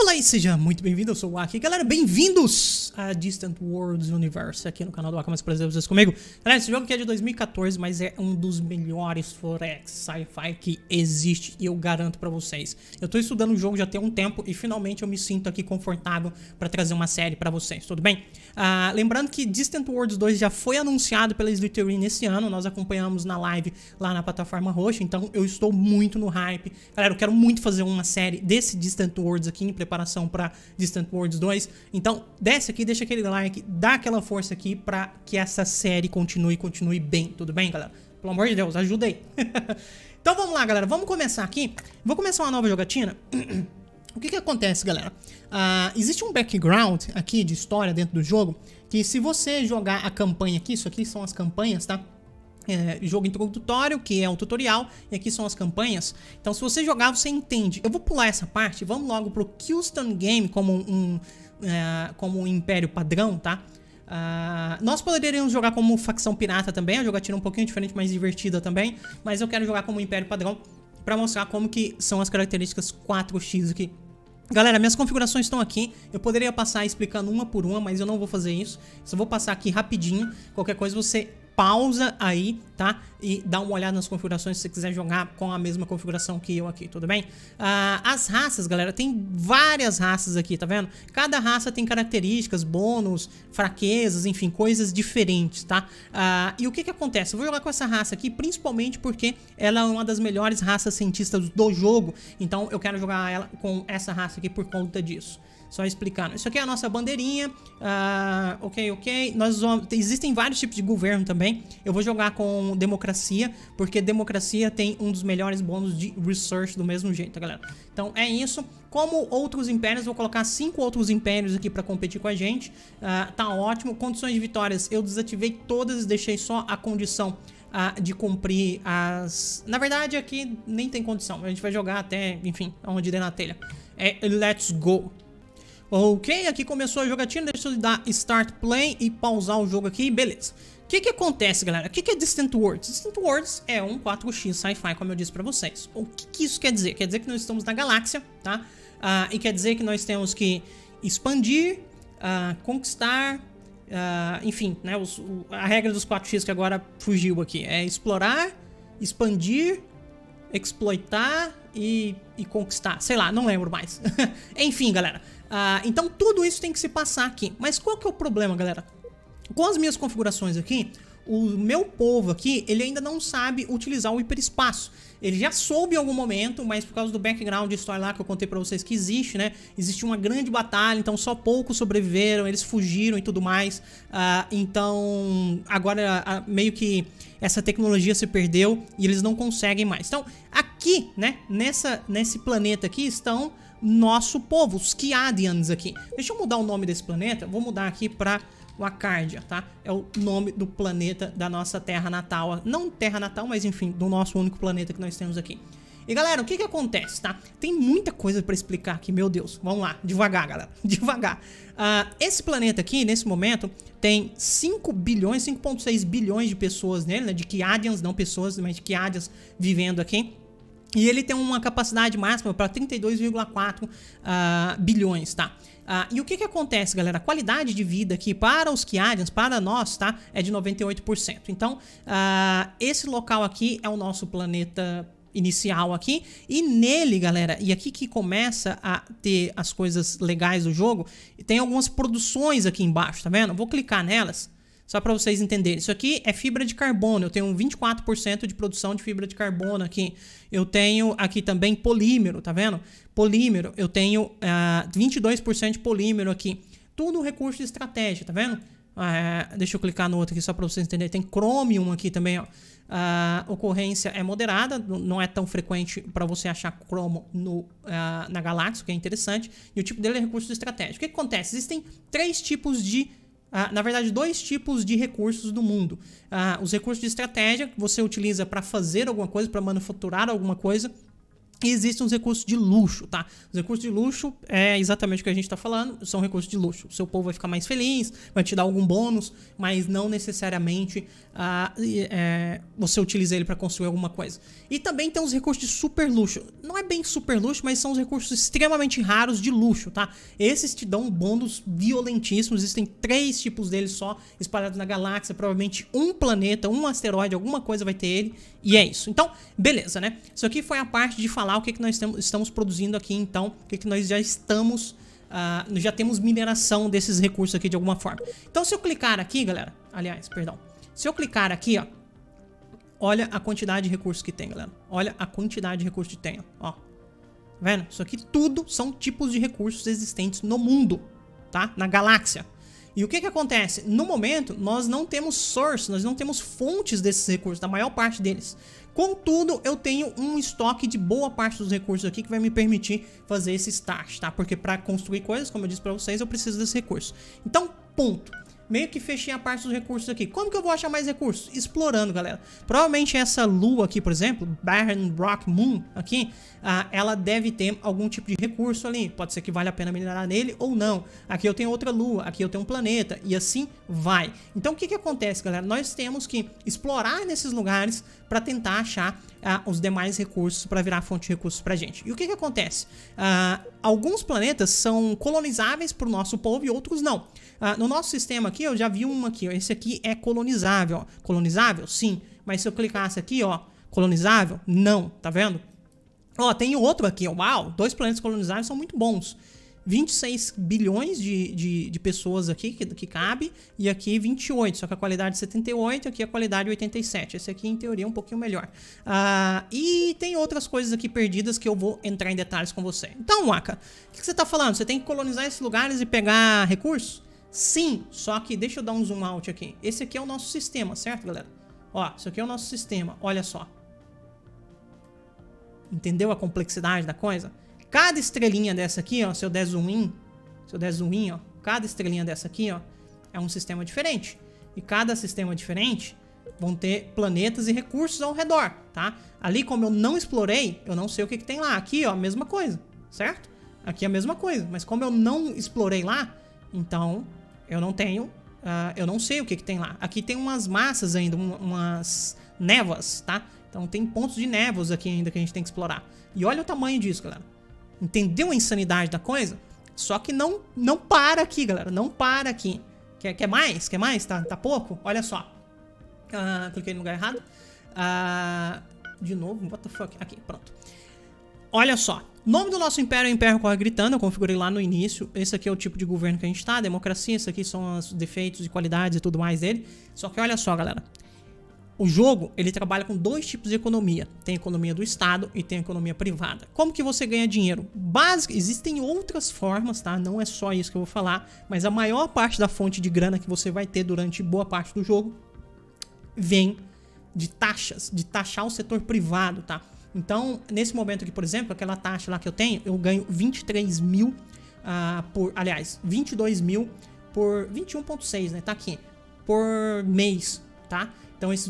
Olá e seja muito bem-vindo, eu sou o Aki. Galera, bem-vindos a Distant Worlds Universe aqui no canal do Aki, mais prazer vocês comigo. Galera, esse jogo aqui é de 2014, mas é um dos melhores forex sci-fi que existe e eu garanto pra vocês. Eu tô estudando o jogo já tem um tempo e finalmente eu me sinto aqui confortável pra trazer uma série pra vocês, tudo bem? Lembrando que Distant Worlds 2 já foi anunciado pela Slytherin esse ano, nós acompanhamos na live lá na plataforma roxa, então eu estou muito no hype. Galera, eu quero muito fazer uma série desse Distant Worlds aqui em preparação para Distant Worlds 2. Então, desce aqui, deixa aquele like, dá aquela força aqui para que essa série continue bem, tudo bem, galera? Pelo amor de Deus, ajuda aí. Então vamos lá, galera, vamos começar aqui. Vou começar uma nova jogatina. O que acontece, galera? Existe um background aqui de história dentro do jogo, que se você jogar a campanha aqui, isso aqui são as campanhas, tá? Jogo introdutório, que é um tutorial, e aqui são as campanhas. Então se você jogar, você entende. Eu vou pular essa parte, vamos logo pro Keystone Game como um império padrão, tá? Nós poderíamos jogar como facção pirata também, a jogatina um pouquinho diferente, mais divertida também, mas eu quero jogar como império padrão pra mostrar como que são as características 4x aqui. Galera, minhas configurações estão aqui, eu poderia passar explicando uma por uma, mas eu não vou fazer isso. Só vou passar aqui rapidinho, qualquer coisa você pausa aí, tá? E dá uma olhada nas configurações se você quiser jogar com a mesma configuração que eu aqui, tudo bem? As raças, galera, tem várias raças aqui, tá vendo? Cada raça tem características, bônus, fraquezas, enfim, coisas diferentes, tá? E o que acontece? Eu vou jogar com essa raça aqui, principalmente porque ela é uma das melhores raças cientistas do jogo, então eu quero jogar ela com essa raça aqui por conta disso. Só explicando. Isso aqui é a nossa bandeirinha. Ok. Existem vários tipos de governo também. Eu vou jogar com democracia, porque democracia tem um dos melhores bônus de research do mesmo jeito, galera. Então é isso. Como outros impérios, vou colocar 5 outros impérios aqui pra competir com a gente. Tá ótimo. Condições de vitórias eu desativei todas e deixei só a condição de cumprir as... Na verdade aqui nem tem condição. A gente vai jogar até, enfim, onde der na telha. Let's go. Ok, aqui começou a jogatina, deixa eu dar Start Play e pausar o jogo aqui, beleza. O que acontece, galera? O que é Distant Worlds? Distant Worlds é um 4x sci-fi, como eu disse pra vocês. O que isso quer dizer? Quer dizer que nós estamos na galáxia, tá? E quer dizer que nós temos que expandir, conquistar, enfim, né? A regra dos 4x que agora fugiu aqui é explorar, expandir, exploitar e conquistar. Sei lá, não lembro mais. Enfim, galera. Então tudo isso tem que se passar aqui. Mas qual que é o problema, galera? Com as minhas configurações aqui, o meu povo aqui, ele ainda não sabe utilizar o hiperespaço. Ele já soube em algum momento, mas por causa do background de história lá que eu contei pra vocês que existe, né? Existe uma grande batalha, então só poucos sobreviveram, eles fugiram e tudo mais. Então, agora meio que essa tecnologia se perdeu e eles não conseguem mais. Então, aqui, né? Nesse planeta aqui estão nosso povo, os Kiadians aqui. Deixa eu mudar o nome desse planeta, vou mudar aqui pra Wakardia, tá? É o nome do planeta da nossa terra natal. Não terra natal, mas enfim, do nosso único planeta que nós temos aqui. E galera, o que acontece, tá? Tem muita coisa pra explicar aqui, meu Deus. Vamos lá, devagar, galera, devagar. Esse planeta aqui, nesse momento, tem 5 bilhões, 5,6 bilhões de pessoas nele, né? De Kiadians, não pessoas, mas de Kiadians vivendo aqui. E ele tem uma capacidade máxima para 32,4 bilhões, tá? E o que acontece, galera? A qualidade de vida aqui para os Kiadians, para nós, tá? É de 98%. Então, esse local aqui é o nosso planeta inicial aqui. E nele, galera, e aqui que começa a ter as coisas legais do jogo, tem algumas produções aqui embaixo, tá vendo? Vou clicar nelas. Só para vocês entenderem. Isso aqui é fibra de carbono. Eu tenho 24% de produção de fibra de carbono aqui. Eu tenho aqui também polímero, tá vendo? Polímero. Eu tenho 22% de polímero aqui. Tudo recurso de estratégia, tá vendo? Deixa eu clicar no outro aqui só para vocês entenderem. Tem crômium aqui também, ó. Ocorrência é moderada. Não é tão frequente para você achar cromo na galáxia, o que é interessante. E o tipo dele é recurso de estratégia. O que acontece? Existem 3 tipos de... na verdade, 2 tipos de recursos do mundo. Os recursos de estratégia que você utiliza para fazer alguma coisa, para manufaturar alguma coisa. E existem os recursos de luxo, tá? Os recursos de luxo é exatamente o que a gente tá falando, são recursos de luxo. O seu povo vai ficar mais feliz, vai te dar algum bônus, mas não necessariamente você utiliza ele para construir alguma coisa. E também tem os recursos de super luxo. Não é bem super luxo, mas são os recursos extremamente raros de luxo, tá? Esses te dão bônus violentíssimos, existem 3 tipos deles só espalhados na galáxia, provavelmente um planeta, um asteroide, alguma coisa vai ter ele, e é isso. Então, beleza, né? Isso aqui foi a parte de falar o que nós estamos produzindo aqui, então, o que nós já estamos, já temos mineração desses recursos aqui de alguma forma. Então, se eu clicar aqui, galera, aliás, perdão, se eu clicar aqui, ó, olha a quantidade de recursos que tem, galera, olha a quantidade de recursos que tem, ó, tá vendo? Isso aqui tudo são tipos de recursos existentes no mundo, tá? Na galáxia. E o que acontece? No momento, nós não temos source, nós não temos fontes desses recursos, da maior parte deles. Contudo, eu tenho um estoque de boa parte dos recursos aqui que vai me permitir fazer esse start, tá? Porque para construir coisas, como eu disse para vocês, eu preciso desse recurso. Então, ponto. Meio que fechei a parte dos recursos aqui. Como que eu vou achar mais recursos? Explorando, galera. Provavelmente essa lua aqui, por exemplo, Barren Rock Moon aqui, ela deve ter algum tipo de recurso ali. Pode ser que vale a pena minerar nele ou não. Aqui eu tenho outra lua, aqui eu tenho um planeta e assim vai. Então o que acontece, galera? Nós temos que explorar nesses lugares para tentar achar os demais recursos para virar fonte de recursos pra gente. E o que acontece? Alguns planetas são colonizáveis pro nosso povo e outros não. No nosso sistema aqui, eu já vi um aqui, ó, esse aqui é colonizável, ó. Colonizável? Sim, mas se eu clicasse aqui, ó, colonizável? Não, tá vendo? Ó, tem outro aqui, ó, uau, 2 planetas colonizáveis são muito bons. 26 bilhões de pessoas aqui que cabe, e aqui 28, só que a qualidade é 78, aqui a qualidade é 87. Esse aqui, em teoria, é um pouquinho melhor. E tem outras coisas aqui perdidas que eu vou entrar em detalhes com você. Então, Waka, o que você tá falando? Você tem que colonizar esses lugares e pegar recursos? Sim, só que deixa eu dar um zoom out aqui. Esse aqui é o nosso sistema, certo, galera? Ó, isso aqui é o nosso sistema, olha só. Entendeu a complexidade da coisa? Cada estrelinha dessa aqui, ó, se eu der zoom in, ó, cada estrelinha dessa aqui, ó, é um sistema diferente. E cada sistema diferente vão ter planetas e recursos ao redor, tá? Ali, como eu não explorei, eu não sei o que tem lá. Aqui, ó, a mesma coisa, certo? Aqui é a mesma coisa, mas como eu não explorei lá, então eu não tenho, eu não sei o que tem lá. Aqui tem umas massas ainda, umas névoas, tá? Então tem pontos de névoas aqui ainda que a gente tem que explorar. E olha o tamanho disso, galera. Entendeu a insanidade da coisa? Só que não para aqui, galera. Não para aqui. Quer mais? Quer mais? Tá pouco? Olha só. Cliquei no lugar errado. De novo, what the fuck? Aqui, pronto. Olha só. O nome do nosso império é Império Corre Gritando. Eu configurei lá no início. Esse aqui é o tipo de governo que a gente tá. Democracia. Esses aqui são os defeitos e qualidades e tudo mais dele. Só que olha só, galera. O jogo, ele trabalha com 2 tipos de economia. Tem a economia do Estado e tem a economia privada. Como que você ganha dinheiro? Existem outras formas, tá? Não é só isso que eu vou falar. Mas a maior parte da fonte de grana que você vai ter durante boa parte do jogo vem de taxas, de taxar o setor privado, tá? Então, nesse momento aqui, por exemplo, aquela taxa lá que eu tenho, eu ganho 23 mil aliás, 22 mil por 21,6, né? Tá aqui. Por mês, tá? Então esses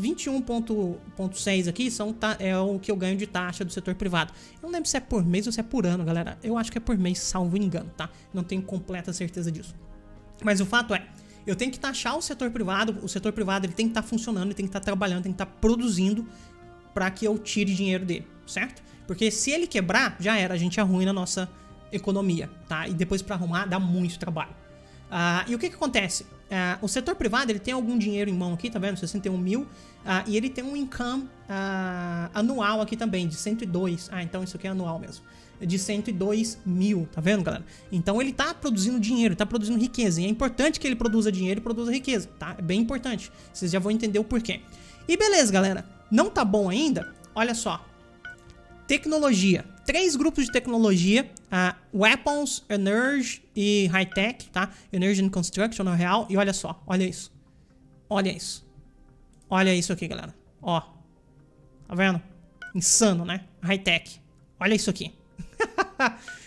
21,6 aqui é o que eu ganho de taxa do setor privado. Eu não lembro se é por mês ou se é por ano, galera. Eu acho que é por mês, salvo engano, tá? Não tenho completa certeza disso. Mas o fato é, eu tenho que taxar o setor privado. O setor privado ele tem que estar funcionando, ele tem que estar trabalhando, tem que estar produzindo para que eu tire dinheiro dele, certo? Porque se ele quebrar, já era, a gente arruina a nossa economia, tá? E depois para arrumar dá muito trabalho. E o que acontece? O setor privado ele tem algum dinheiro em mão aqui, tá vendo? 61 mil. E ele tem um income anual aqui também, de 102. Então isso aqui é anual mesmo. De 102 mil, tá vendo, galera? Então ele tá produzindo dinheiro, tá produzindo riqueza. E é importante que ele produza dinheiro e produza riqueza, tá? É bem importante. Vocês já vão entender o porquê. E beleza, galera. Não tá bom ainda? Olha só. Tecnologia. 3 grupos de tecnologia, Weapons, Energy e High-Tech, tá? Energy and Construction, na real. E olha só, olha isso. Olha isso. Olha isso aqui, galera. Ó. Tá vendo? Insano, né? High-Tech. Olha isso aqui.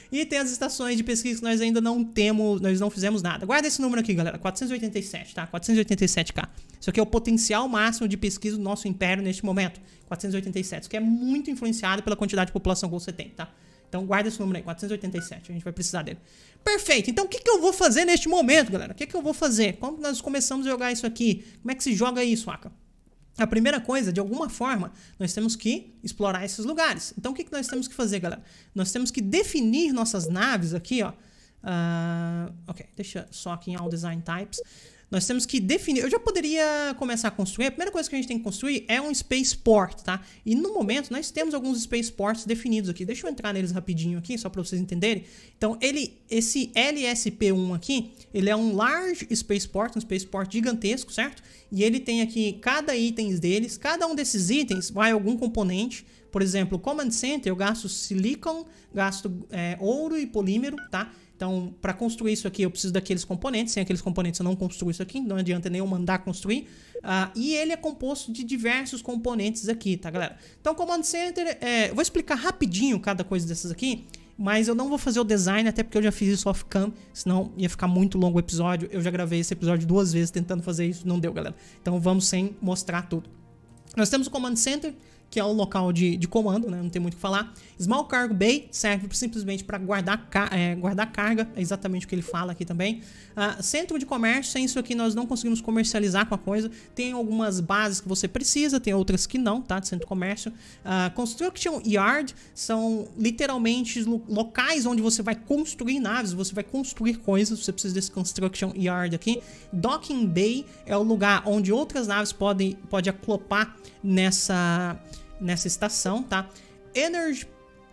E tem as estações de pesquisa que nós ainda não temos, nós não fizemos nada. Guarda esse número aqui, galera, 487, tá? 487k. Isso aqui é o potencial máximo de pesquisa do nosso império neste momento, 487. Isso aqui é muito influenciado pela quantidade de população que você tem, tá? Então guarda esse número aí, 487, a gente vai precisar dele. Perfeito, então o que eu vou fazer neste momento, galera? O que eu vou fazer? Como nós começamos a jogar isso aqui? Como é que se joga isso, Aka? A primeira coisa, de alguma forma, nós temos que explorar esses lugares. Então, o que nós temos que fazer, galera? Nós temos que definir nossas naves aqui, ó. Ok, deixa só aqui em All Design Types. Nós temos que definir... Eu já poderia começar a construir. A primeira coisa que a gente tem que construir é um Spaceport, tá? E no momento, nós temos alguns Spaceports definidos aqui. Deixa eu entrar neles rapidinho aqui, só para vocês entenderem. Então, esse LSP-1 aqui, ele é um Large Spaceport, um Spaceport gigantesco, certo? E ele tem aqui cada item deles. Cada um desses itens vai a algum componente. Por exemplo, Command Center, eu gasto silicon, gasto ouro e polímero, tá? Então, para construir isso aqui, eu preciso daqueles componentes. Sem aqueles componentes, eu não construo isso aqui. Não adianta nem eu mandar construir. E ele é composto de diversos componentes aqui, tá, galera? Então, Command Center... eu vou explicar rapidinho cada coisa dessas aqui. Mas eu não vou fazer o design, até porque eu já fiz isso off-cam. Senão ia ficar muito longo o episódio. Eu já gravei esse episódio 2 vezes tentando fazer isso. Não deu, galera. Então, vamos sem mostrar tudo. Nós temos o Command Center, que é o local de comando, né? Não tem muito o que falar. Small Cargo Bay serve simplesmente para guardar carga, é exatamente o que ele fala aqui também. Centro de comércio, sem isso aqui nós não conseguimos comercializar com a coisa. Tem algumas bases que você precisa, tem outras que não, tá? De centro de comércio. Construction Yard são literalmente locais onde você vai construir naves, você vai construir coisas, você precisa desse Construction Yard aqui. Docking Bay é o lugar onde outras naves podem aclopar nessa estação, tá? Energy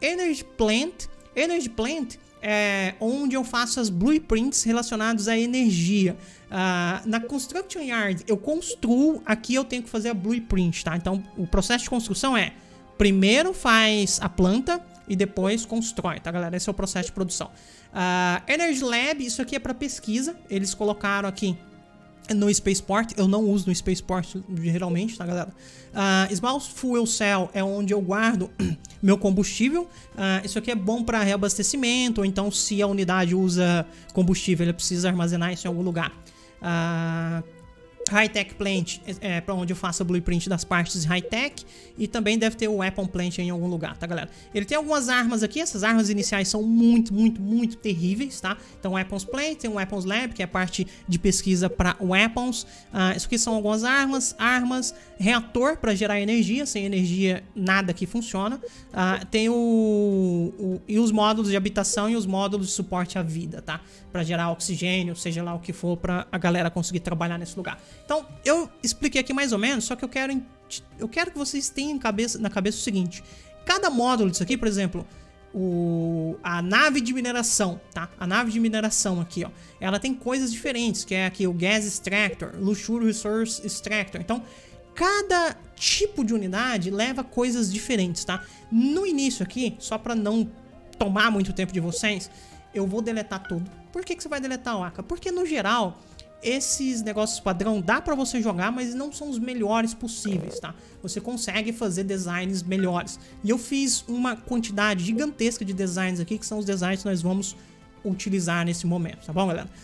Plant é onde eu faço as blueprints relacionadas à energia. Na Construction Yard eu construo, aqui eu tenho que fazer a blueprint, tá? Então o processo de construção é primeiro faz a planta e depois constrói, tá, galera? Esse é o processo de produção. Energy Lab, isso aqui é para pesquisa, eles colocaram aqui no Spaceport. Eu não uso no Spaceport geralmente, tá, galera? Small Fuel Cell é onde eu guardo meu combustível. Isso aqui é bom para reabastecimento, ou então se a unidade usa combustível, ela precisa armazenar isso em algum lugar. High-Tech Plant é para onde eu faço a blueprint das partes high-tech. E também deve ter o Weapon Plant em algum lugar, tá, galera? Ele tem algumas armas aqui. Essas armas iniciais são muito terríveis, tá? Então, Weapons Plant, tem o Weapons Lab, que é a parte de pesquisa para weapons. Isso aqui são algumas armas. Reator para gerar energia. Sem energia, nada aqui funciona. Tem e os módulos de habitação e os módulos de suporte à vida, tá? Para gerar oxigênio, seja lá o que for, para a galera conseguir trabalhar nesse lugar. Então, eu expliquei aqui mais ou menos, só que eu quero que vocês tenham na cabeça o seguinte. Cada módulo disso aqui, por exemplo, a nave de mineração, tá? A nave de mineração aqui, ó, ela tem coisas diferentes, que é aqui o Gas Extractor, Luxury Resource Extractor. Então, cada tipo de unidade leva coisas diferentes, tá? No início aqui, só para não tomar muito tempo de vocês, eu vou deletar tudo. Por que você vai deletar, Aka? Porque, no geral, esses negócios padrão dá pra você jogar, mas não são os melhores possíveis, tá? Você consegue fazer designs melhores. E eu fiz uma quantidade gigantesca de designs aqui, que são os designs que nós vamos utilizar nesse momento, tá bom, galera?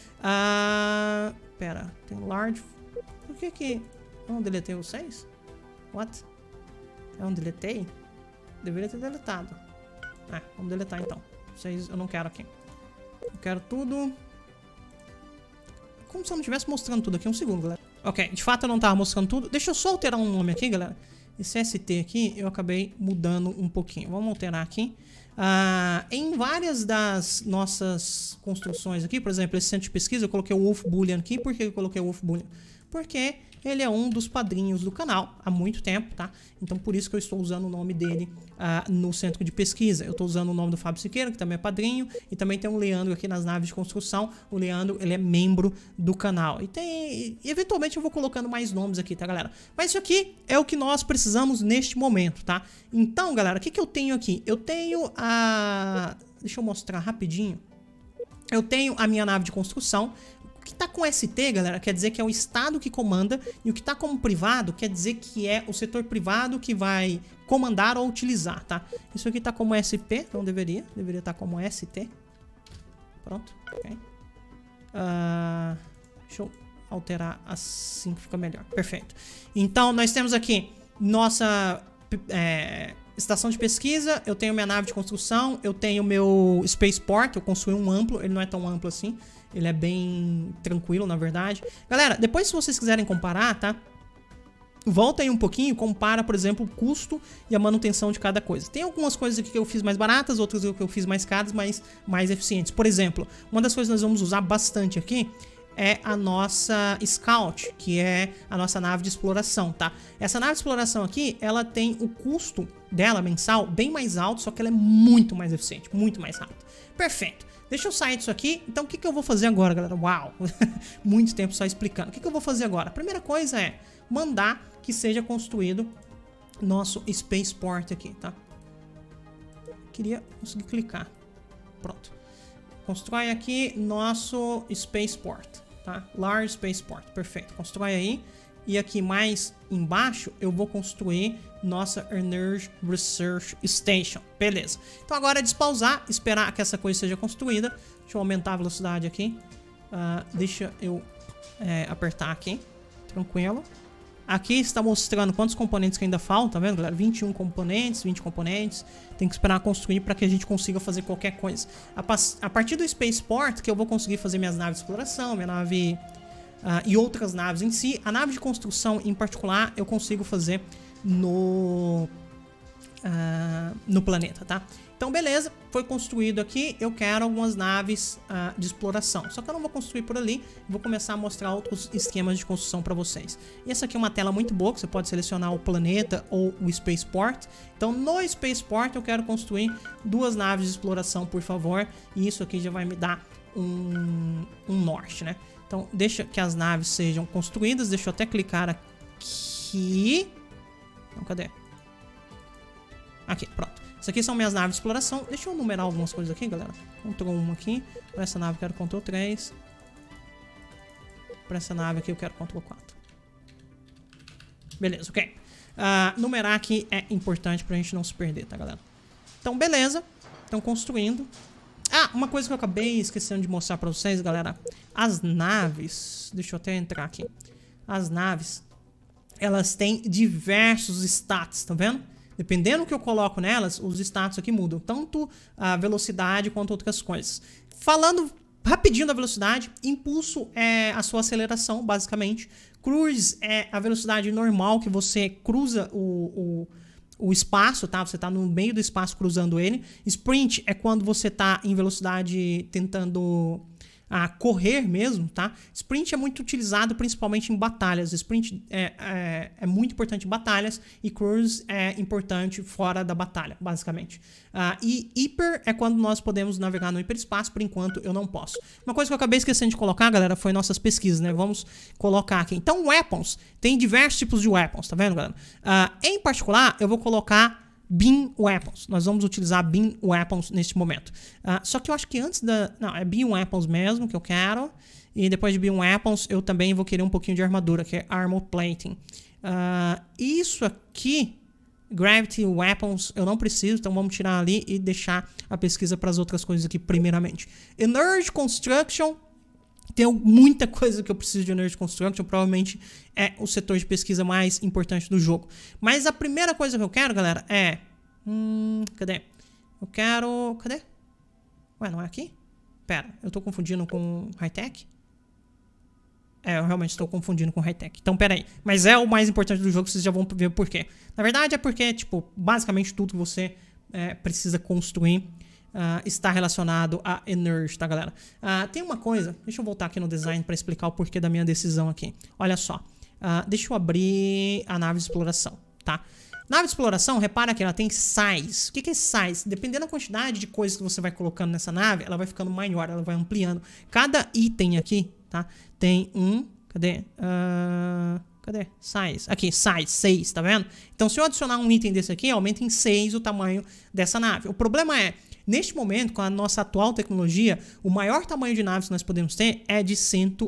Pera, tem large... Por que eu não deletei os 6? What? Eu não deletei? Deveria ter deletado. Vamos deletar então. 6 eu não quero aqui. Eu quero tudo... Como se eu não estivesse mostrando tudo aqui. Um segundo, galera. Ok, de fato eu não estava mostrando tudo. Deixa eu só alterar um nome aqui, galera. Esse ST aqui eu acabei mudando um pouquinho. Vamos alterar aqui. Em várias das nossas construções aqui, por exemplo, esse centro de pesquisa, eu coloquei o Wolf Boolean aqui. Por que eu coloquei o Wolf Boolean? Porque ele é um dos padrinhos do canal há muito tempo, tá? Então por isso que eu estou usando o nome dele no centro de pesquisa. Eu estou usando o nome do Fábio Siqueira, que também é padrinho, e também tem o Leandro aqui nas naves de construção. O Leandro, ele é membro do canal. E eventualmente eu vou colocando mais nomes aqui, tá, galera? Mas isso aqui é o que nós precisamos neste momento, tá? Então, galera, o que eu tenho aqui? Eu tenho Deixa eu mostrar rapidinho. Eu tenho a minha nave de construção. O que está com ST, galera, quer dizer que é o Estado que comanda, e o que está como privado quer dizer que é o setor privado que vai comandar ou utilizar, tá? Isso aqui está como SP, não deveria estar como ST. Pronto, ok. Deixa eu alterar assim que fica melhor. Perfeito. Então, nós temos aqui nossa estação de pesquisa. Eu tenho minha nave de construção. Eu tenho meu spaceport. Eu construí um amplo. Ele não é tão amplo assim. Ele é bem tranquilo, na verdade. Galera, depois se vocês quiserem comparar, tá? Volta aí um pouquinho e compara, por exemplo, o custo e a manutenção de cada coisa. Tem algumas coisas aqui que eu fiz mais baratas, outras que eu fiz mais caras, mas mais eficientes. Por exemplo, uma das coisas que nós vamos usar bastante aqui é a nossa Scout, que é a nossa nave de exploração, tá? Essa nave de exploração aqui, ela tem o custo dela mensal bem mais alto, só que ela é muito mais eficiente, muito mais rápido. Perfeito. Deixa eu sair disso aqui. Então, o que eu vou fazer agora, galera? Uau! Muito tempo só explicando. O que eu vou fazer agora? A primeira coisa é mandar que seja construído nosso spaceport aqui, tá? Queria conseguir clicar. Pronto. Constrói aqui nosso spaceport, tá? Large spaceport, perfeito. Constrói aí. E aqui mais embaixo eu vou construir nossa Energy Research Station. Beleza. Então agora é despausar, esperar que essa coisa seja construída. Deixa eu aumentar a velocidade aqui. Deixa eu apertar aqui. Tranquilo. Aqui está mostrando quantos componentes que ainda faltam, tá vendo, galera? 21 componentes, 20 componentes. Tem que esperar construir para que a gente consiga fazer qualquer coisa. A partir do Spaceport que eu vou conseguir fazer minhas naves de exploração, minha nave e outras naves em si. A nave de construção em particular eu consigo fazer no planeta, tá? Então beleza, foi construído aqui. Eu quero algumas naves de exploração. Só que eu não vou construir por ali. Vou começar a mostrar outros esquemas de construção para vocês. E essa aqui é uma tela muito boa, que você pode selecionar o planeta ou o Spaceport. Então no Spaceport eu quero construir 2 naves de exploração, por favor. E isso aqui já vai me dar um norte, né? Então deixa que as naves sejam construídas. Deixa eu até clicar aqui. Não, cadê? Aqui, pronto. Isso aqui são minhas naves de exploração. Deixa eu numerar algumas coisas aqui, galera. Ctrl 1 aqui. Para essa nave eu quero Ctrl 3. Para essa nave aqui eu quero Ctrl 4. Beleza, ok. Numerar aqui é importante pra gente não se perder, tá, galera? Então, beleza. Estão construindo. Uma coisa que eu acabei esquecendo de mostrar pra vocês, galera. As naves... Deixa eu até entrar aqui. As naves, elas têm diversos stats, tá vendo? Dependendo do que eu coloco nelas, os status aqui mudam. Tanto a velocidade quanto outras coisas. Falando rapidinho da velocidade, impulso é a sua aceleração, basicamente. Cruise é a velocidade normal que você cruza o espaço, tá? Você tá no meio do espaço cruzando ele. Sprint é quando você tá em velocidade tentando... correr mesmo, tá? Sprint é muito utilizado principalmente em batalhas. Sprint é muito importante em batalhas e Cruise é importante fora da batalha, basicamente. E Hyper é quando nós podemos navegar no hiperespaço. Por enquanto eu não posso. Uma coisa que eu acabei esquecendo de colocar, galera, foi nossas pesquisas, né? Vamos colocar aqui. Então, weapons. Tem diversos tipos de weapons, tá vendo, galera? Em particular, eu vou colocar Beam Weapons. Nós vamos utilizar Beam Weapons neste momento. Só que eu acho que antes da... Não, é Beam Weapons mesmo que eu quero. E depois de Beam Weapons, eu também vou querer um pouquinho de armadura, que é Armor Plating. Isso aqui, Gravity Weapons, eu não preciso. Então vamos tirar ali e deixar a pesquisa para as outras coisas aqui primeiramente. Energy Construction. Tem muita coisa que eu preciso de Energy Construction. Provavelmente é o setor de pesquisa mais importante do jogo. Mas a primeira coisa que eu quero, galera, é... cadê? Eu quero... Cadê? Ué, não é aqui? Pera, eu tô confundindo com High-Tech? Eu realmente estou confundindo com High-Tech. Então, pera aí. Mas é o mais importante do jogo, vocês já vão ver o porquê. Na verdade, é porque, tipo, basicamente tudo que você precisa construir... está relacionado a Energy, tá, galera? Tem uma coisa, deixa eu voltar aqui no design para explicar o porquê da minha decisão aqui. Olha só, deixa eu abrir a nave de exploração, tá? Nave de exploração, repara que ela tem size. O que é size? Dependendo da quantidade de coisas que você vai colocando nessa nave, ela vai ficando maior, ela vai ampliando. Cada item aqui, tá? Tem cadê? Cadê? Size. Aqui, size, 6, tá vendo? Então, se eu adicionar um item desse aqui, aumenta em 6 o tamanho dessa nave. O problema é, neste momento, com a nossa atual tecnologia, o maior tamanho de naves que nós podemos ter é de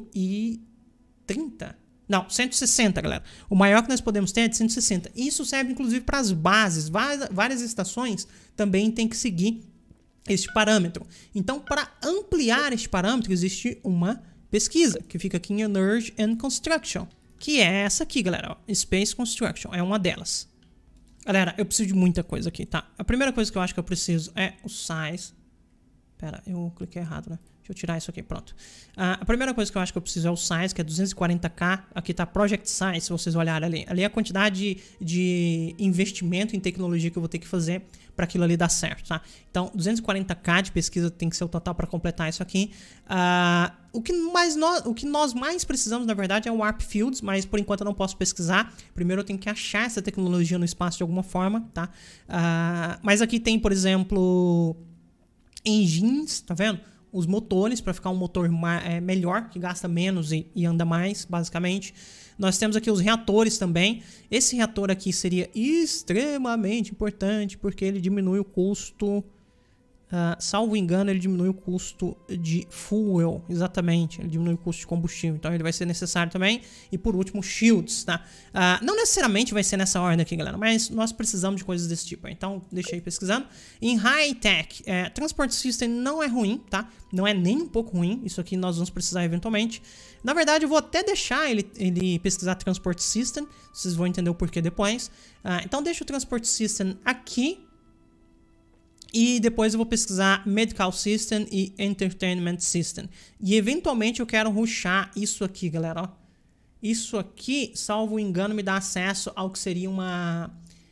130. Não, 160, galera. O maior que nós podemos ter é de 160. Isso serve, inclusive, para as bases. Várias estações também tem que seguir este parâmetro. Então, para ampliar este parâmetro, existe uma pesquisa, que fica aqui em Energy and Construction, que é essa aqui, galera, ó, Space Construction, é uma delas. Galera, eu preciso de muita coisa aqui, tá? A primeira coisa que eu acho que eu preciso é o size. Pera, eu cliquei errado, né? Deixa eu tirar isso aqui, pronto. A primeira coisa que eu acho que eu preciso é o size, que é 240k. Aqui tá Project Size, se vocês olharem ali. Ali é a quantidade de investimento em tecnologia que eu vou ter que fazer para aquilo ali dar certo, tá? Então, 240k de pesquisa tem que ser o total para completar isso aqui. O que nós mais precisamos, na verdade, é o Warp Fields, mas por enquanto eu não posso pesquisar. Primeiro eu tenho que achar essa tecnologia no espaço de alguma forma, tá? Mas aqui tem, por exemplo, engines, tá vendo? Os motores, para ficar um motor melhor, que gasta menos e anda mais, basicamente. Nós temos aqui os reatores também. Esse reator aqui seria extremamente importante, porque ele diminui o custo... salvo engano, ele diminui o custo de fuel, exatamente, ele diminui o custo de combustível, então ele vai ser necessário também. E por último, shields, tá? Não necessariamente vai ser nessa ordem aqui, galera, mas nós precisamos de coisas desse tipo, então deixei pesquisando. Em high-tech, Transport System não é ruim, tá? Não é nem um pouco ruim, isso aqui nós vamos precisar eventualmente. Na verdade, eu vou até deixar ele pesquisar Transport System, vocês vão entender o porquê depois. Então deixa o Transport System aqui. E depois eu vou pesquisar Medical System e Entertainment System. E eventualmente eu quero rushar isso aqui, galera. Ó. Isso aqui, salvo engano, me dá acesso ao que seria uma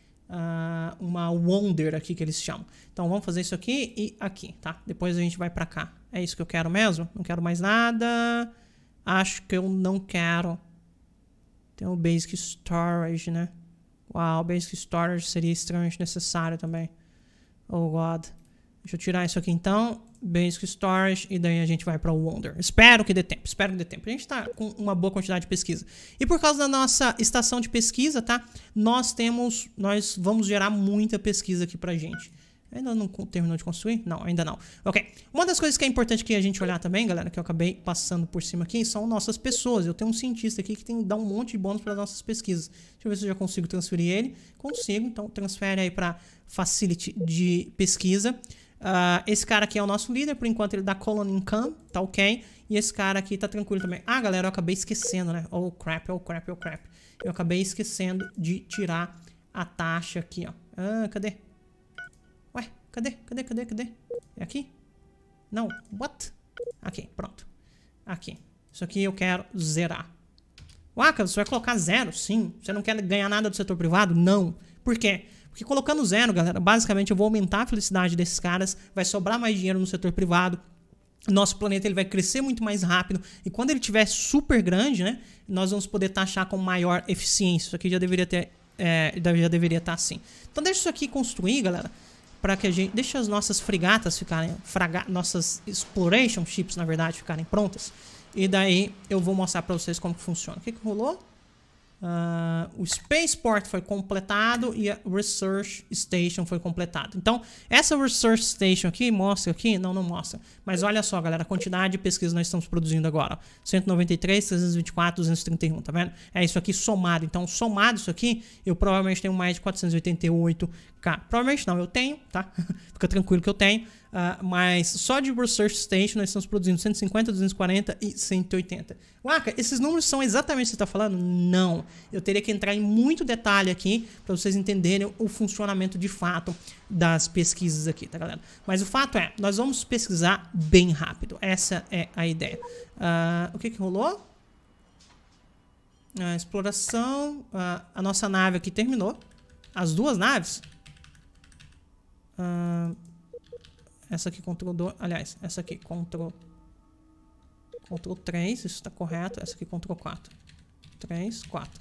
Wonder aqui que eles chamam. Então vamos fazer isso aqui e aqui, tá? Depois a gente vai pra cá. É isso que eu quero mesmo? Não quero mais nada. Acho que eu não quero. Tem o Basic Storage, né? Uau, Basic Storage seria extremamente necessário também. Oh God. Deixa eu tirar isso aqui então. Basic Storage. E daí a gente vai para o Wonder. Espero que dê tempo. Espero que dê tempo. A gente tá com uma boa quantidade de pesquisa. E por causa da nossa estação de pesquisa, tá? Nós vamos gerar muita pesquisa aqui pra gente. Ainda não terminou de construir? Não, ainda não. Ok. Uma das coisas que é importante que a gente olhar também, galera, que eu acabei passando por cima aqui, são nossas pessoas. Eu tenho um cientista aqui que tem que dar um monte de bônus para nossas pesquisas. Deixa eu ver se eu já consigo transferir ele. Consigo, então transfere aí para Facility de pesquisa. Esse cara aqui é o nosso líder, por enquanto ele dá Colony Income, tá ok. E esse cara aqui tá tranquilo também. Galera, eu acabei esquecendo, né? Oh crap, oh crap, oh crap. Eu acabei esquecendo de tirar a taxa aqui, ó. Cadê? Ué, cadê? É aqui? Não, what? Aqui, pronto. Aqui. Isso aqui eu quero zerar. Waka, você vai colocar 0? Sim. Você não quer ganhar nada do setor privado? Não. Por quê? Porque colocando 0, galera, basicamente eu vou aumentar a felicidade desses caras, vai sobrar mais dinheiro no setor privado, nosso planeta ele vai crescer muito mais rápido, e quando ele estiver super grande, né, nós vamos poder taxar com maior eficiência. Isso aqui já deveria estar assim. Então deixa isso aqui construir, galera, para que a gente... Deixa as nossas fregatas ficarem... Nossas exploration ships, na verdade, ficarem prontas. E daí eu vou mostrar para vocês como que funciona. O que rolou? O Spaceport foi completado e a Research Station foi completado. Então, essa Research Station aqui, mostra aqui? Não, não mostra. Mas olha só, galera, a quantidade de pesquisa que nós estamos produzindo agora. 193, 324, 231, tá vendo? É isso aqui somado. Então, somado isso aqui, eu provavelmente tenho mais de 488k. Provavelmente não, eu tenho, tá? Fica tranquilo que eu tenho. Mas só de Research Station nós estamos produzindo 150, 240 e 180. Waka, esses números são exatamente o que você está falando? Não. Eu teria que entrar em muito detalhe aqui para vocês entenderem o funcionamento de fato das pesquisas aqui, tá, galera? Mas o fato é, nós vamos pesquisar bem rápido. Essa é a ideia. O que rolou? Exploração. A nossa nave aqui terminou. As duas naves. Essa aqui Ctrl 2, aliás, essa aqui Ctrl 3, isso está correto. Essa aqui Ctrl 4. 3, 4.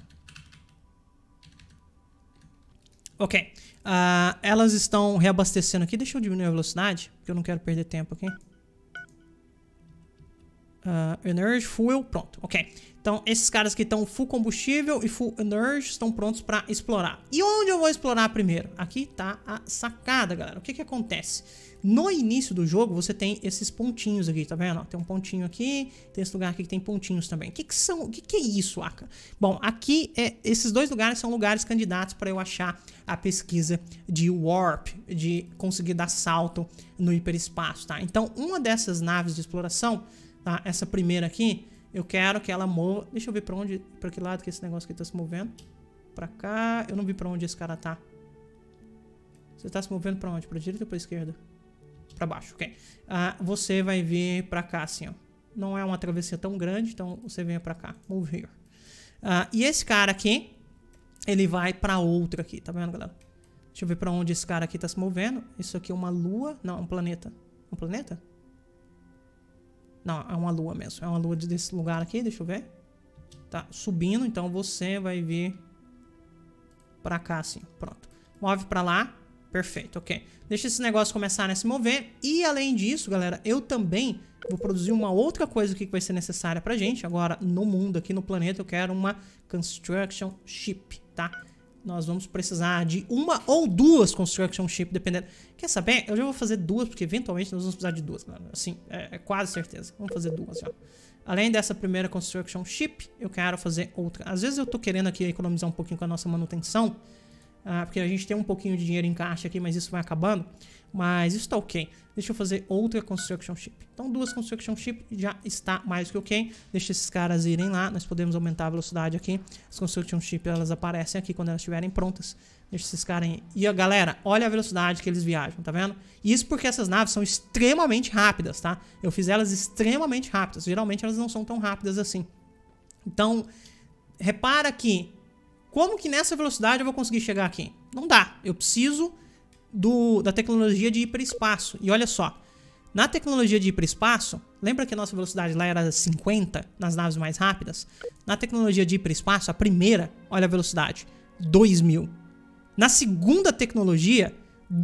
Ok. Elas estão reabastecendo aqui. Deixa eu diminuir a velocidade, porque eu não quero perder tempo aqui. Energy, fuel, pronto, ok. Então, esses caras que estão full combustível e full energy estão prontos para explorar. E onde eu vou explorar primeiro? Aqui tá a sacada, galera. O que que acontece? No início do jogo, você tem esses pontinhos aqui, tá vendo? Tem um pontinho aqui, tem esse lugar aqui que tem pontinhos também. O que que são? O que que é isso, Aka? Bom, aqui, esses dois lugares são lugares candidatos para eu achar a pesquisa de warp, de conseguir dar salto no hiperespaço, tá? Então, uma dessas naves de exploração, tá? Essa primeira aqui, eu quero que ela mova... Deixa eu ver pra onde... Pra que lado que esse negócio aqui tá se movendo. Pra cá... Eu não vi pra onde esse cara tá. Você tá se movendo pra onde? Pra direita ou pra esquerda? Pra baixo, ok. Você vai vir pra cá, assim, ó. Não é uma travessia tão grande, então você vem pra cá. Move here. E esse cara aqui, ele vai pra outra aqui, tá vendo, galera? Deixa eu ver pra onde esse cara aqui tá se movendo. Isso aqui é uma lua... Não, um planeta. Um planeta? Não, é uma lua mesmo. É uma lua desse lugar aqui, deixa eu ver. Tá subindo, então você vai vir pra cá assim, pronto. Move pra lá, perfeito, ok. Deixa esse negócio começar a se mover. E além disso, galera, eu também vou produzir uma outra coisa aqui que vai ser necessária pra gente. Agora, no mundo, aqui no planeta, eu quero uma Construction Ship, tá? Nós vamos precisar de uma ou duas Construction Ship, dependendo... Quer saber? Eu já vou fazer duas, porque eventualmente nós vamos precisar de duas, galera. Assim, é quase certeza. Vamos fazer duas já. Além dessa primeira Construction Ship, eu quero fazer outra. Às vezes eu tô querendo aqui economizar um pouquinho com a nossa manutenção, porque a gente tem um pouquinho de dinheiro em caixa aqui, mas isso vai acabando. Mas isso tá ok. Deixa eu fazer outra Construction Ship. Então, duas Construction Ship já está mais que ok. Deixa esses caras irem lá. Nós podemos aumentar a velocidade aqui. As Construction Ship, elas aparecem aqui quando elas estiverem prontas. Deixa esses caras aí. E, galera, olha a velocidade que eles viajam, tá vendo? Isso porque essas naves são extremamente rápidas, tá? Eu fiz elas extremamente rápidas. Geralmente, elas não são tão rápidas assim. Então, repara que... Como que nessa velocidade eu vou conseguir chegar aqui? Não dá. Eu preciso... da tecnologia de hiperespaço. E olha só, na tecnologia de hiperespaço, lembra que a nossa velocidade lá era 50 nas naves mais rápidas? Na tecnologia de hiperespaço, a primeira, olha a velocidade, 2000. Na segunda tecnologia,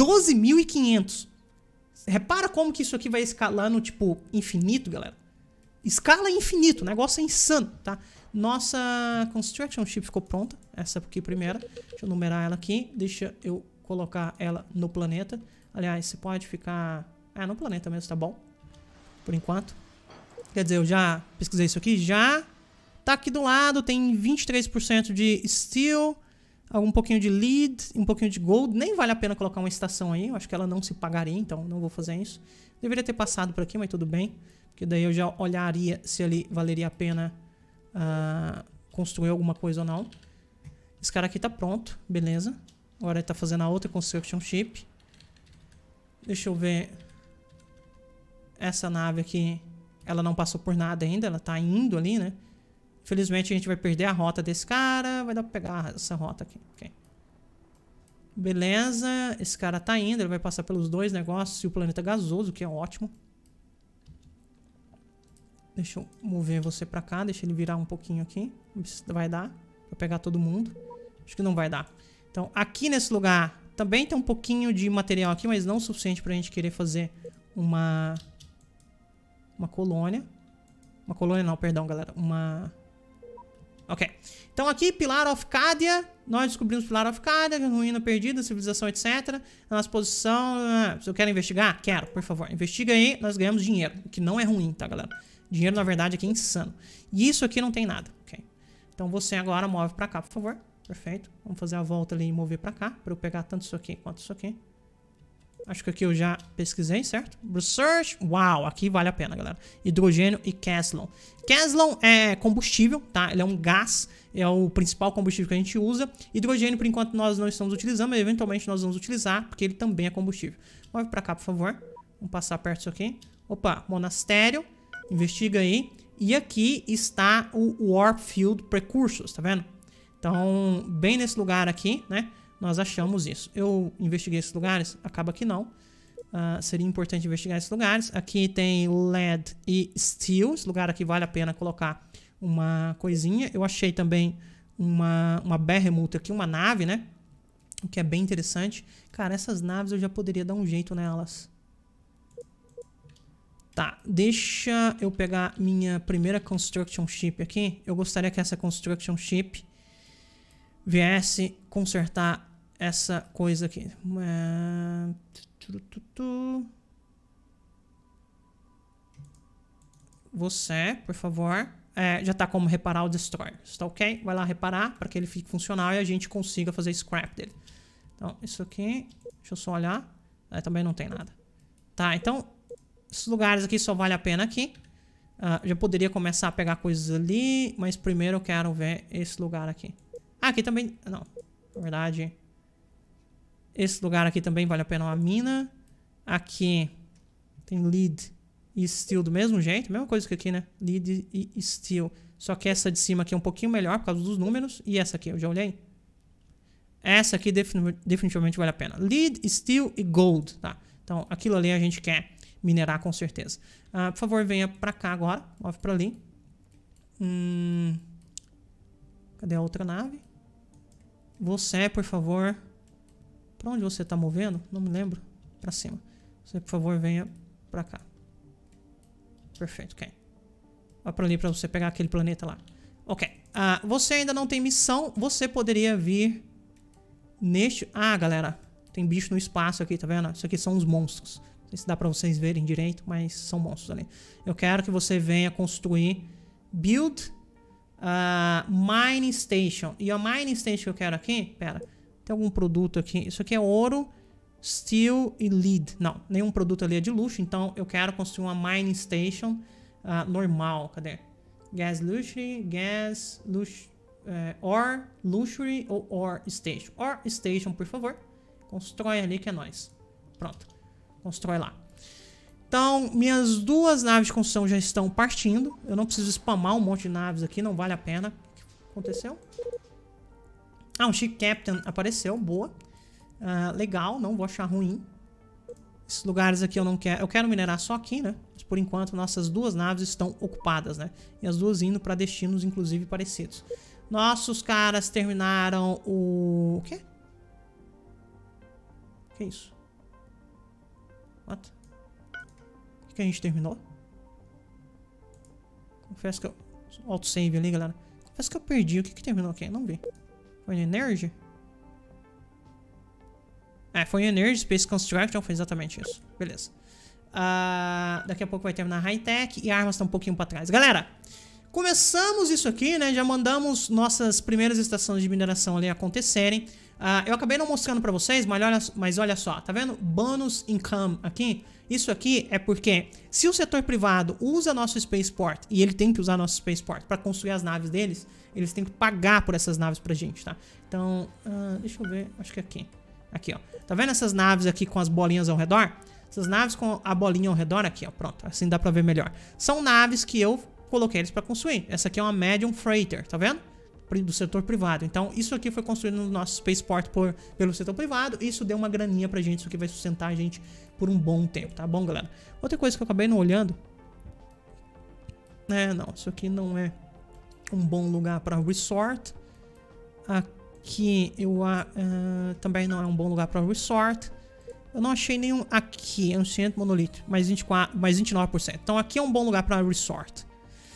12.500. Repara como que isso aqui vai escalando, tipo, infinito, galera. Escala infinito, o negócio é insano, tá? Nossa Construction Ship ficou pronta, essa aqui primeira. Deixa eu numerar ela aqui, deixa eu colocar ela no planeta. Aliás, você pode ficar... no planeta mesmo, tá bom? Por enquanto. Quer dizer, eu já pesquisei isso aqui. Já tá aqui do lado. Tem 23% de steel. Um pouquinho de lead. Um pouquinho de gold. Nem vale a pena colocar uma estação aí. Eu acho que ela não se pagaria, então não vou fazer isso. Deveria ter passado por aqui, mas tudo bem. Porque daí eu já olharia se ali valeria a pena construir alguma coisa ou não. Esse cara aqui tá pronto. Beleza. Agora ele tá fazendo a outra Construction Ship. Deixa eu ver. Essa nave aqui, ela não passou por nada ainda. Ela tá indo ali, né? Infelizmente a gente vai perder a rota desse cara. Vai dar pra pegar essa rota aqui. Okay. Beleza. Esse cara tá indo. Ele vai passar pelos dois negócios. E o planeta gasoso, que é ótimo. Deixa eu mover você pra cá. Deixa ele virar um pouquinho aqui. Vai dar pra pegar todo mundo. Acho que não vai dar. Então, aqui nesse lugar, também tem um pouquinho de material aqui, mas não o suficiente pra gente querer fazer uma colônia. Uma colônia não, perdão, galera. Ok. Então aqui, Pilar of Cadia. Nós descobrimos Pilar of Cadia, ruína perdida, civilização, etc. Na nossa posição... Se eu quero investigar? Quero, por favor. Investiga aí, nós ganhamos dinheiro. O que não é ruim, tá, galera? Dinheiro, na verdade, aqui é insano. E isso aqui não tem nada, ok? Então você agora move pra cá, por favor. Perfeito. Vamos fazer a volta ali e mover pra cá. Pra eu pegar tanto isso aqui quanto isso aqui. Acho que aqui eu já pesquisei, certo? Research. Uau, aqui vale a pena, galera. Hidrogênio e Caslon. Caslon é combustível, tá? Ele é um gás. É o principal combustível que a gente usa. Hidrogênio, por enquanto, nós não estamos utilizando. Mas eventualmente nós vamos utilizar. Porque ele também é combustível. Move pra cá, por favor. Vamos passar perto disso aqui. Opa, monastério. Investiga aí. E aqui está o Warp Field Precursors, tá vendo? Então, bem nesse lugar aqui, né? Nós achamos isso. Eu investiguei esses lugares? Acaba que não. Seria importante investigar esses lugares. Aqui tem lead e steel. Esse lugar aqui vale a pena colocar uma coisinha. Eu achei também uma Behemoth aqui, uma nave, né? O que é bem interessante. Cara, essas naves eu já poderia dar um jeito nelas. Tá, deixa eu pegar minha primeira construction ship aqui. Eu gostaria que essa construction ship viesse consertar essa coisa aqui. Você, por favor. Já tá como reparar o destroyer. Está ok? Vai lá reparar para que ele fique funcional e a gente consiga fazer scrap dele. Então, isso aqui. Deixa eu só olhar. Também não tem nada. Tá, então. Esses lugares aqui só vale a pena aqui. Já poderia começar a pegar coisas ali. Mas primeiro eu quero ver esse lugar aqui. Aqui também. Não. Na verdade. Esse lugar aqui também vale a pena uma mina. Aqui. Tem lead e steel do mesmo jeito. Mesma coisa que aqui, né? Lead e steel. Só que essa de cima aqui é um pouquinho melhor por causa dos números. E essa aqui, eu já olhei. Essa aqui definitivamente vale a pena. Lead, steel e gold. Tá? Então aquilo ali a gente quer minerar com certeza. Por favor, venha pra cá agora. Move pra ali. Cadê a outra nave? Você, por favor. Pra onde você tá movendo? Não me lembro. Pra cima. Você, por favor, venha pra cá. Perfeito, ok. Vai pra ali pra você pegar aquele planeta lá. Ok. Você ainda não tem missão. Você poderia vir neste... galera. Tem bicho no espaço aqui, tá vendo? Isso aqui são os monstros. Não sei se dá pra vocês verem direito, mas são monstros ali. Eu quero que você venha construir Build Mining Station. E a Mining Station que eu quero aqui... Pera, tem algum produto aqui? Isso aqui é ouro, steel e lead. Não, nenhum produto ali é de luxo. Então eu quero construir uma Mining Station normal. Cadê? Gas Luxury, Gas Ore Luxury ou Ore Station. Ore Station, por favor. Constrói ali que é nóis. Pronto. Constrói lá. Então, minhas duas naves de construção já estão partindo. Eu não preciso spamar um monte de naves aqui, não vale a pena. O que aconteceu? Um Ship Captain apareceu, boa. Legal, não vou achar ruim. Esses lugares aqui eu não quero. Eu quero minerar só aqui, né? Mas por enquanto, nossas duas naves estão ocupadas, né? E as duas indo para destinos, inclusive, parecidos. Nossos caras terminaram o quê? O que é isso? What? O que a gente terminou? Confesso que eu... Autosave ali, galera. Confesso que eu perdi. O que terminou aqui? Não vi. Foi em Energy? Foi em Energy, Space Construction. Foi exatamente isso. Beleza. Daqui a pouco vai terminar High Tech. E armas estão um pouquinho pra trás. Galera, começamos isso aqui, né? Já mandamos nossas primeiras estações de mineração ali acontecerem. Eu acabei não mostrando pra vocês, mas olha só, tá vendo? Bonus income aqui. Isso aqui é porque se o setor privado usa nosso Spaceport, e ele tem que usar nosso Spaceport pra construir as naves deles, eles têm que pagar por essas naves pra gente, tá? Então, deixa eu ver, acho que é aqui. Aqui, ó. Tá vendo essas naves aqui com as bolinhas ao redor? Essas naves com a bolinha ao redor aqui, ó. Pronto, assim dá pra ver melhor. São naves que eu coloquei eles pra construir. Essa aqui é uma Medium Freighter, tá vendo? Do setor privado. Então, isso aqui foi construído no nosso Spaceport pelo setor privado. Isso deu uma graninha pra gente. Isso aqui vai sustentar a gente por um bom tempo, tá bom, galera? Outra coisa que eu acabei não olhando. Não. Isso aqui não é um bom lugar pra resort. Aqui, também não é um bom lugar pra resort. Eu não achei nenhum aqui. Ancient Monolith. Mais 29%. Então, aqui é um bom lugar pra resort.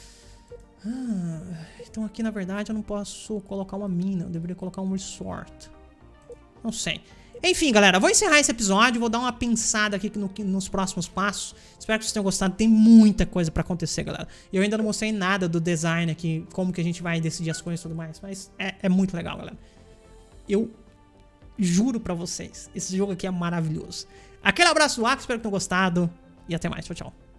Então aqui na verdade eu não posso colocar uma mina. Eu deveria colocar um resort. Não sei. Enfim, galera, vou encerrar esse episódio. Vou dar uma pensada aqui nos próximos passos. Espero que vocês tenham gostado. Tem muita coisa pra acontecer, galera. Eu ainda não mostrei nada do design aqui, como que a gente vai decidir as coisas e tudo mais. Mas é muito legal, galera. Eu juro pra vocês, esse jogo aqui é maravilhoso. Aquele abraço do Aqua, espero que tenham gostado. E até mais, tchau, tchau.